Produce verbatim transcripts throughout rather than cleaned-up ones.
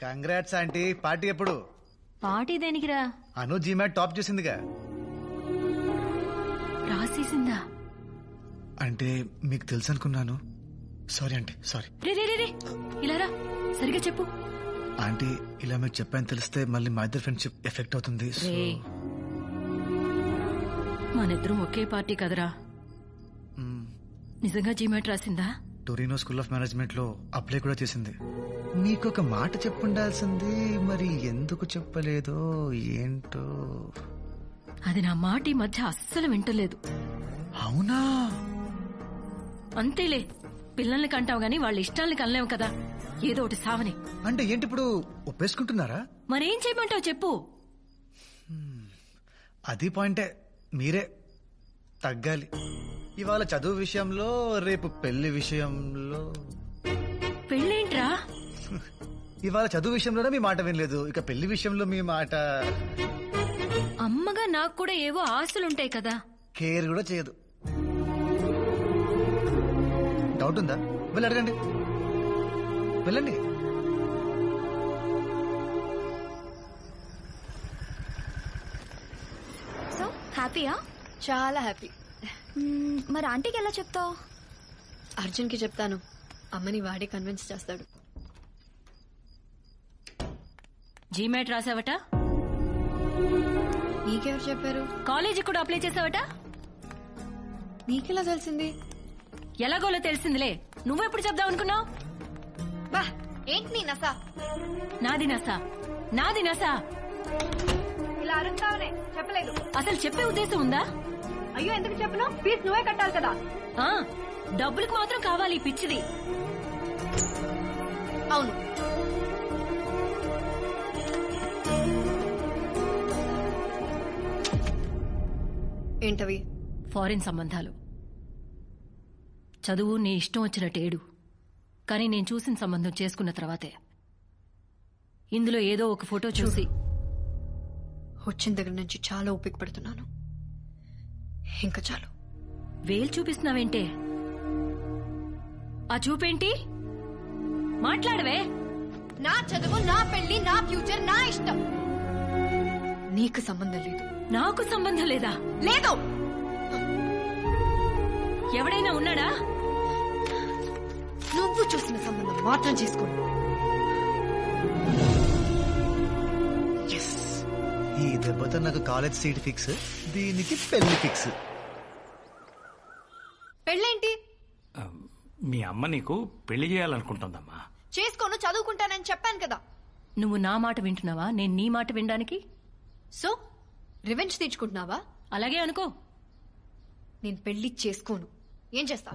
Congrats aunty. Party ఎప్పుడు? Party దేనికిరా? Anu GMAT top చేసిందిగా. రాసేసిందా? అంటే మీకు తెలుసు అనుకున్నాను. Sorry aunty, sorry. రే రే రే ఇలా రా, సరిగా చెప్పు. ఆంటీ ఇలా మీకు చెప్పాను తెలిస్తే మళ్ళీ మా ఇద్దరు ఫ్రెండ్షిప్ ఎఫెక్ట్ అవుతుంది. మనిద్దరం ఒకే పార్టీ కదరా. నిజంగా జీమాట్ రాసిందా? టొరినో స్కూల్ ఆఫ్ మేనేజ్మెంట్ లో అప్లై కూడా చేసింది. మీకు ఒక మాట చెప్పుండాల్సింది, మరి ఎందుకు చెప్పలేదో ఏంటో. అది నా మాట ఈ మధ్య అస్సలు వింటలేదు. అవునా? అంతేలే, పిల్లల్ని కంటావు గాని వాళ్ళ ఇష్టాల్ని కనలేవు కదా, ఏదో ఒకటి సావని. అంటే ఏంటి ఇప్పుడు ఒప్పేసుకుంటున్నారా? మరేం చేయమంటావు చెప్పు. అది పాయింటే, మీరే తగ్గాలి. ఇవాళ చదువు విషయంలో, రేపు పెళ్లి విషయంలో. పెళ్ళేంట్రా? ఇవాళ చదువు విషయంలోనే మీ మాట వినలేదు, ఇక పెళ్లి విషయంలో మీ మాట. అమ్మగా నాకు కూడా ఏవో ఆశలుంటాయి కదా. కేర్ కూడా చేయదు. డౌట్ ఉందా? వెళ్ళి అడగండి, వెళ్ళండి. సో హ్యాపీయా? చాలా హ్యాపీ. మరి ఆంటీకి ఎలా చెప్తావు? అర్జున్కి చెప్తాను, అమ్మని వాడే కన్విన్స్ చేస్తాడు. జీమాట్ రాసావట? నీకెవరు చెప్పారు? కాలేజీ కూడా అప్లై చేసావట? నీకెలా తెలిసింది? ఎలాగోలో తెలిసిందిలే, నువ్వెప్పుడు చెప్దాం అనుకున్నావు? బా ఏంటి నీ నసా? నాది నసా, నాది నసా. ఇలా అరుస్తావనే చెప్పలేదు. అసలు చెప్పే ఉద్దేశం ఉందా? అయ్యో ఎందుకు చెప్పను? ఫీజు నువ్వే కట్టాలి కదా. ఆ డబ్బులకు మాత్రం కావాలి ఈ పిచ్చిది. అవును, ఏంటవి? ఫారిన్ సంబంధాలు. చదువు నీ ఇష్టం వచ్చినట్టేడు, కానీ నేను చూసిన సంబంధం చేసుకున్న తర్వాతే ఇందులో ఏదో ఒక ఫోటో చూసి వచ్చిన దగ్గర నుంచి చాలా ఓపిక పడుతున్నాను. ఇంకా చాలు. వేలు చూపిస్తున్నావేంటే? ఆ చూపేంటి? మాట్లాడవే. నా చదువు, నా పెళ్లి, నా ఫ్యూచర్, నా ఇష్టం. నీకు సంబంధం లేదు. నాకు సంబంధం లేదా? లేదు. ఎవడైనా ఉన్నాడా? నువ్వు చూసిన సంబంధం మాత్రం చేసుకోండి. ఈ దెబ్బతో నాకు కాలేజ్ సీట్ ఫిక్స్, దీనికి పెళ్లి ఫిక్స్. పెళ్ళేంటి? మీ అమ్మ నీకు పెళ్లి చేయాలనుకుంటుందమ్మా. చేసుకోను, చదువుకుంటానని చెప్పాను కదా. నువ్వు నా మాట వింటున్నావా, నేను నీ మాట వినడానికి? సో రివెంజ్ తీర్చుకుంటున్నావా? అలాగే అనుకో. నేను పెళ్లి చేసుకోను. ఏం చేస్తా?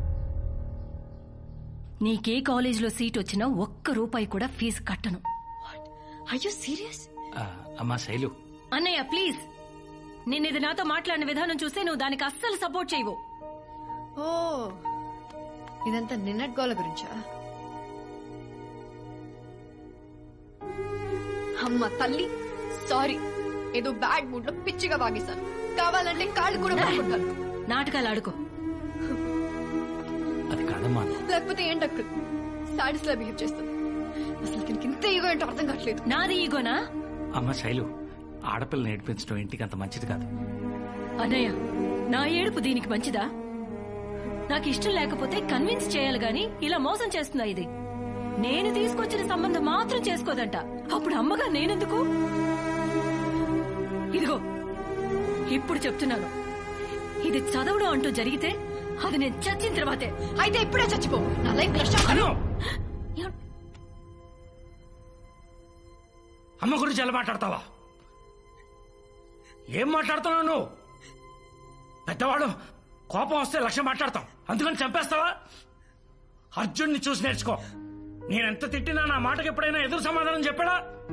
నీకే కాలేజీలో సీట్ వచ్చినా ఒక్క రూపాయి కూడా ఫీజు కట్టను. Are you serious? అమ్మా శైలు. అన్నయ్య ప్లీజ్, నేనిది నాతో మాట్లాడిన విధానం చూస్తే నువ్వు దానికి అస్సలు సపోర్ట్ చేయవు. ఓ, ఇదంతా నిన్నటి గోల గురించా? అమ్మ తల్లి, సారీ. ఏదో బ్యాడ్ మూడ్ లో పిచ్చిగా వాగేశాను. కావాలంటే కాళ్ళు కూడా పట్టుకుంటాను. నాటకాలు ఆడుకో. అది కాదమ్మా. లేకపోతే ఏంటక్క సాడీస్ లా బిహేవ్ చేస్తాను. అసలు ఇంత ఈగో ఏంటో అర్థం కావట్లేదు. నాది ఈగోనా? అమ్మ శైలు, ఆడపిల్లని ఏడిపించడం ఇంటికి అంత మంచిది కాదు. అన్నయ్య, నా ఏడుపు దీనికి మంచిదా? నాకు ఇష్టం లేకపోతే కన్విన్స్ చేయాలి గాని ఇలా మోసం చేస్తుందా ఇది? నేను తీసుకొచ్చిన సంబంధం మాత్రం చేసుకోదంట. అప్పుడు అమ్మగా నేనెందుకు? ఇదిగో ఇప్పుడు చెప్తున్నాను, ఇది చదవడం అంటూ జరిగితే అది నేను చచ్చిన తర్వాతే. అయితే ఇప్పుడే చచ్చిపో. నా లైఫ్ అమ్మ గురించి ఎలా మాట్లాడతావా? ఏం మాట్లాడుతున్నావు నువ్వు? పెద్దవాడు కోపం వస్తే లక్ష్యం మాట్లాడతాం, అందుకని చంపేస్తావా? అర్జున్ని చూసి నేర్చుకో. నేనెంత తిట్టినా నా మాటకి ఎప్పుడైనా ఎదురు సమాధానం చెప్పాడా?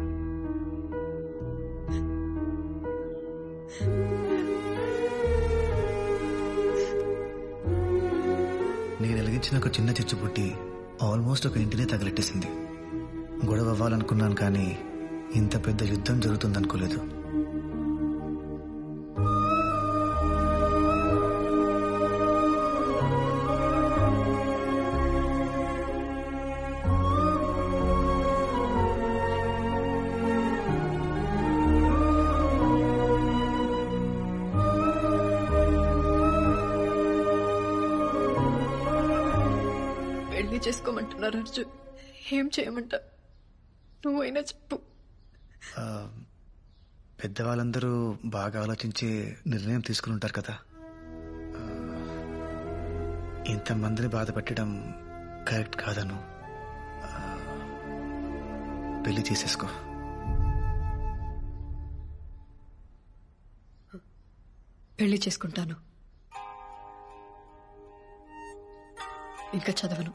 నేను వెలిగించిన ఒక చిన్న చిచ్చు పుట్టి ఆల్మోస్ట్ ఒక ఇంటినే తగలెట్టేసింది. గొడవ అవ్వాలనుకున్నాను, కానీ ఇంత పెద్ద యుద్ధం జరుగుతుందనుకోలేదు. పెళ్లి చేసుకోమంటున్నారు అర్జున్. ఏం చేయమంటా? నువ్వైనా చెప్పు. ఆ, పెద్దవాళ్ళందరూ బాగా ఆలోచించి నిర్ణయం తీసుకుని ఉంటారు కదా. ఆ, ఇంతమందిని బాధ పెట్టడం కరెక్ట్ కాదను. ఆ, పెళ్లి చేసేసుకో. పెళ్లి చేసుకుంటాను. ఇంకా చదవను.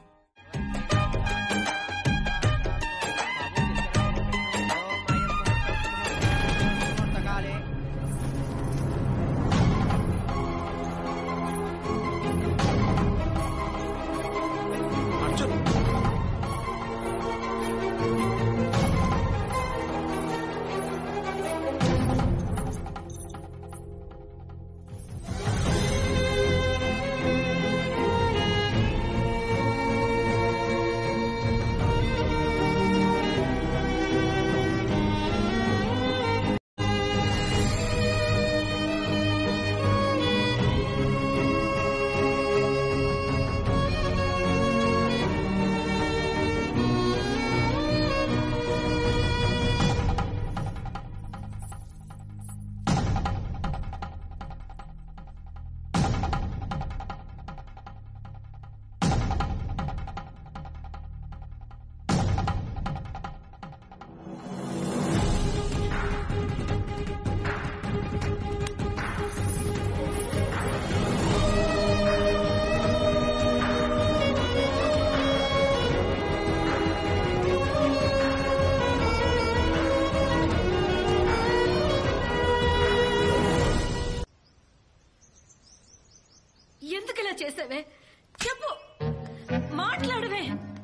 చేసావే చెప్పు, మాట్లాడవే.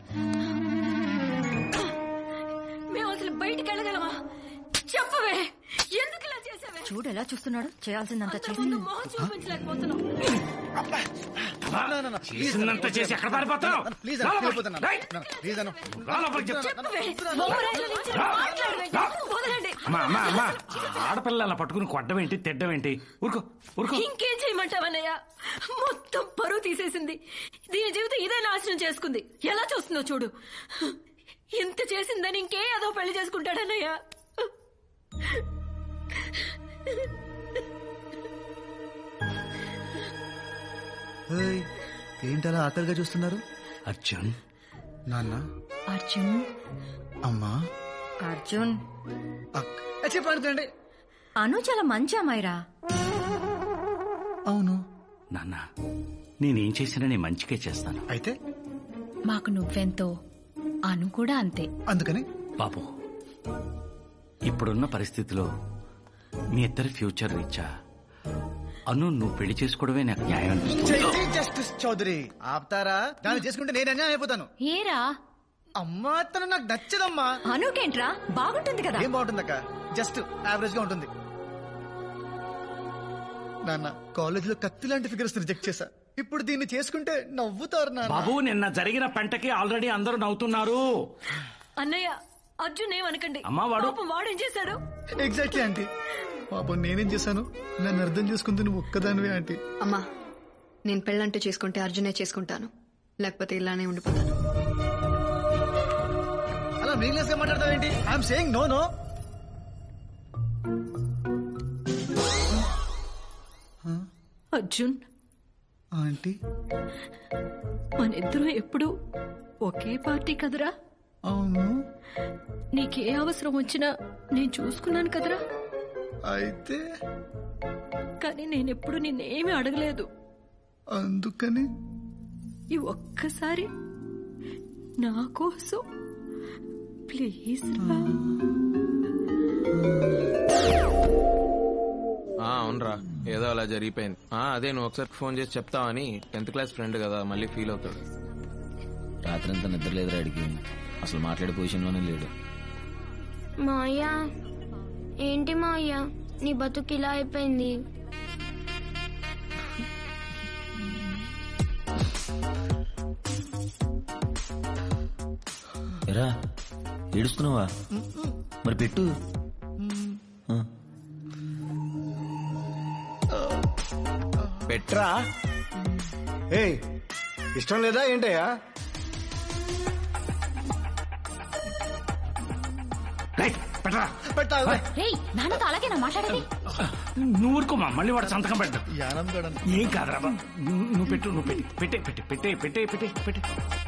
మేము అసలు బయటికి వెళ్ళగలమా? చెప్పవే, ఎందుకు ఇలా చేసావే? చూడు ఎలా చూస్తున్నాడు, చేయాల్సిందంతా అందరి ముందు మొహం చూపించలేకపోతున్నావు. చేసిందంతా చేసి ఎక్కడ పారిపోతున్నావు? చెప్పవే, మొహరాయిల నుంచి మాట్లాడవే. వదలండి. అమ్మా అమ్మా అమ్మా ఆడపిల్ల అలా పట్టుకుని కొట్టవేంటి, తిట్టవేంటి? ఊరుకో ఊరుకో. ఇంకేం చేయమంటావన్నయ్య? మొత్తం పరువు తీసేసింది. దీని జీవితం ఇదే నాశనం చేసుకుంది. ఎలా చూస్తుందో చూడు. ఇంత చేసిందని ఇంకే అదో పెళ్లి చేసుకుంటాడన్నయ్య. ఏంటలా ఆకలిగా చూస్తున్నారు? అర్జున్, నాన్న, అర్జున్, అమ్మా, అర్జున్ చెప్పండి. అను చాలా మంచి అమ్మాయిరా. అవును నాన్న, నేనేం చేసినా నీ మంచిగా చేస్తాను. అయితే మాకు నువ్వెంతో, అను కూడా అంతే. అందుకని బాబు, ఇప్పుడున్న పరిస్థితిలో మీ ఇద్దరి ఫ్యూచర్ రీచా అను నువ్వు పెళ్లి చేసుకోవడమే నాకు న్యాయం అనిపిస్తుంది. జస్టిస్ చౌదరి ఆపుతారా? దాన్ని చేసుకుంటే నేను అన్యాయం అయిపోతాను. ఏరా అమ్మా, తను నాకు నచ్చదమ్మా. అనుకేంట్రా, బాగుంటుంది కదా. ఏం బాగుంటుందక్క, జస్ట్ యావరేజ్ గా ఉంటుంది. నాన్న, కాలేజ్ లో కత్తి లాంటి ఫిగర్స్ రిజెక్ట్ చేశా. ఇప్పుడు దీన్ని చేసుకుంటే నవ్వుతారు నాన్న. బాబు, నిన్న జరిగిన పంటకి ఆల్రెడీ అందరూ నవ్వుతున్నారు. అన్నయ్య, అర్జున్ ఏమనకండి. అమ్మా, వాడు పాపం వాడేం చేశాడు? Exactly aunty. పాపం నేనేం చేశాను? నన్ను అర్థం చేసుకుంది నువ్వు ఒక్కదానివే ఆంటీ. అమ్మా, నేను పెళ్ళంటే చేసుకుంటే అర్జునే చేసుకుంటాను, లేకపోతే ఇలానే ఉండిపోతాను. అలా మీనింగ్లెస్ గా మాట్లాడతావేంటి? I'm saying no no. Arjun, aunty, మనిద్దరం ఎప్పుడు ఒకే పార్టీ కదరా? అవును. నీకే అవసరం వచ్చినా నేను చూసుకున్నాను కదరా. అయితే కానీ నేనెప్పుడు నిన్నేమీ అడగలేదు. అందుకని ఈ ఒక్కసారి నా కోసం ప్లీజ్ రా. అవునరా, ఏదో అలా జరిగిపోయింది. అదే నువ్వు ఒకసారి ఫోన్ చేసి చెప్తావని. టెన్త్ క్లాస్ ఫ్రెండ్ కదా, మళ్ళీ ఫీల్ అవుతాడు. రాత్రంతా నిద్ర లేదురా అడిగి, అసలు మాట్లాడే పొజిషన్లోనే లేడు. మాయా, ఏంటి మాయా నీ బతుకు ఇలా అయిపోయింది? ఎరా ఏడుస్తున్నావా? మరి పెట్టు. పెట్రా. ఏ ఇష్టం లేదా ఏంటయ్యా? పెట్టరా పెట్టా రేయ్ నాన్నతో అలాగే నా మాట్లాడేది. నువ్వు ఊరుకోమా, మళ్ళీ వాడు సంతకం పెట్టు. యానం గడ ఏం కాదురా బా. నువ్వు నువ్వు పెట్టు, నువ్వు పెట్టి పెట్టే పెట్టే పెట్టే పెట్టే పెట్టే పెట్టే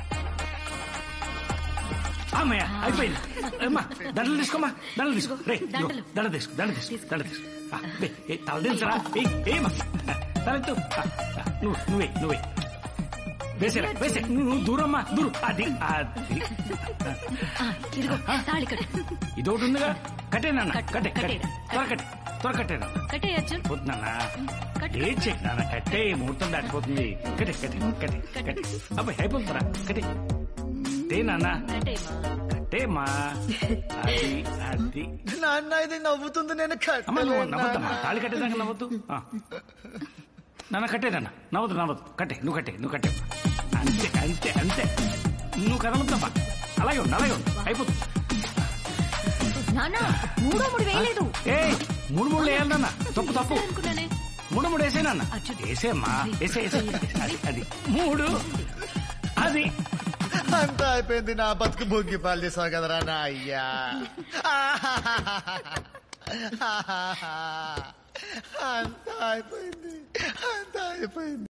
అమ్మయ్య అయిపోయింది. అమ్మా దండలు తీసుకోమా, దండలు తీసుకో. రే ఇదిగో, దండ తీసుకో, దండ తీసుకో, దండ తీసుకో. ఆ, వే, ఏ, తల దించరా. ఏమా తలెత్తు. ఆ, ఆ, నువ్వు నువ్వే నువ్వే వేసేరా వేసే. నువ్వు దూరమ్మా దూరం. అది అది ఆ, ఇదిగో తాళి కట్టు. ఇది ఒకటి ఉందిగా. కట్టే నాన్న, కట్టు, కట్టే కట్టే కట్టేరా. త్వర కట్టే త్వర కట్టే నాన్న. కట్టే అర్జున్. పోతు నాన్న, కట్టు. ఏం చెక్ నాన్న, కట్టే ముహూర్తం దాటిపోతుంది. కట్టే కట్టే కట్టే కట్టే. అబ్బాయి అయిపోతుందిరా. కట్టే కట్టే నాన్న, కట్టేయమ్మా. కట్టేమా. అది అది నాన్న ఇది నవ్వుతుంది, నేను అమ్మ నువ్వు కట్టలేను నవ్వద్దమ్మా, నాన్న. తాళి కట్టేదాకా నవ్వద్దు. ఆ. నాన్న కట్టే నాన్న, నవ్వద్దు నవ్వద్దు. కట్టే నువ్వు కట్టే నువ్వు కట్టే. అంతే అంతే అంతే. నువ్వు కదలొద్దమ్మా, అలాగే ఉండు అలాగే ఉండు. అయిపోతుంది. నాన్న మూడో మూడు వేయలేదు. ఏ మూడు మూడు వేయాలి నాన్న, తప్పు తప్పు. అనుకున్నానే. మూడు మూడు వేసే నాన్న, అర్జున్. వేసేమ్మా వేసే వేసే. అది అది మూడు అది. అంతా అయిపోయింది, నా బతుకు భోగి పాలు చేసావు కదరా నా అయ్యా. అంతా అయిపోయింది, అంతా అయిపోయింది.